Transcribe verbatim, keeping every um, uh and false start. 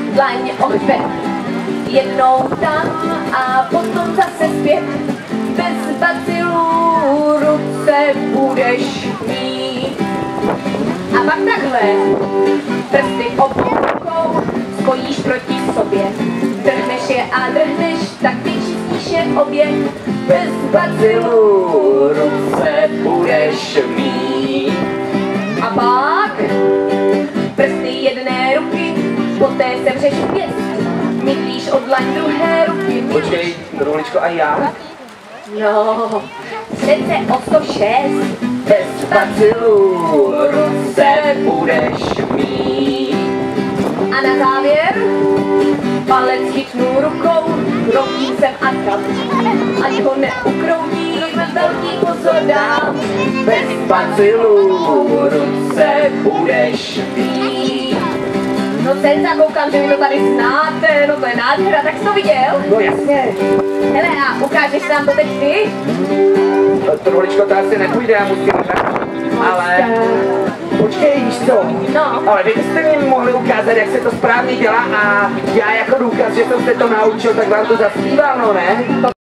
dlaň ohřbet. Jednou tam a potom zase zpět. Bez bacilů ruce budeš mít. A pak takhle, prsty obou rukou spojíš proti sobě. Drhneš je a drhneš, tak ty čistíš je obě. Bez bacilů ruce budeš mít. A pak prsty jedné ruky, poté sevřeš pěst. Mydlíš od dlaň druhé ruky. Počkej, Roličko, a já? No, přece o sto šest. Bez bacilů ruce budeš mít. A na závěr palec chytnu rukou, kroutím sem a tam, ať ho neukroutím, velký pozor dám. Bez bacilů ruce budeš mít. No ten zakoukám, že vy to tady znáte, no to je nádhera, tak jsi to viděl? No jasně. Hele, a ukážeš nám to teď ty? To, Roličko, to asi nepůjde, já musím řešit. Ale... Počkej, víš co? No. Ale vy byste mi mohli ukázat, jak se to správně dělá a já jako důkaz, že jsem se to naučil, tak vám to zaspíval, no ne?